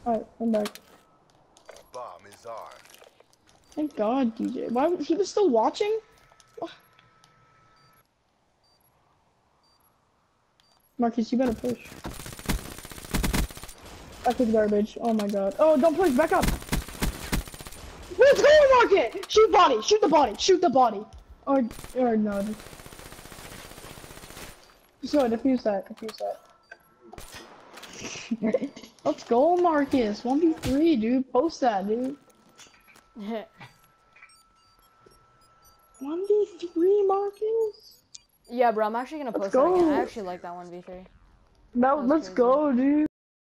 Alright, I'm back. Bomb is armed. Thank God, DJ. Why he was still watching? Marcus, you better push. Back with garbage. Oh my God. Oh, don't push. Back up. Let's go, Marcus! Shoot body. Shoot the body. Shoot the body. Or no. Just go. Defuse that. Defuse that. Let's go, Marcus. 1v3, dude. Post that, dude. 1v3, Marcus. Yeah, bro. I'm actually gonna post that again. I actually like that 1v3. No, let's go, dude.